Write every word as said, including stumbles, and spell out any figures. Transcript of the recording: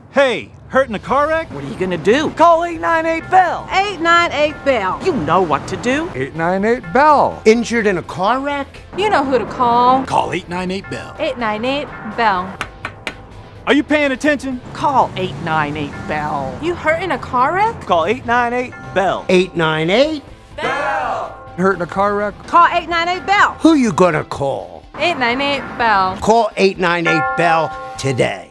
Hey, hurt in a car wreck? What are you gonna do? Call eight nine eight Bell. eight nine eight Bell. You know what to do. eight nine eight Bell. Injured in a car wreck? You know who to call. Call eight nine eight Bell. eight nine eight Bell. Are you paying attention? Call eight nine eight Bell. You hurt in a car wreck? Call eight nine eight Bell. eight nine eight? Hurt in a car wreck? Call eight nine eight Bell. Who you gonna call? eight nine eight Bell. Call eight nine eight Bell today.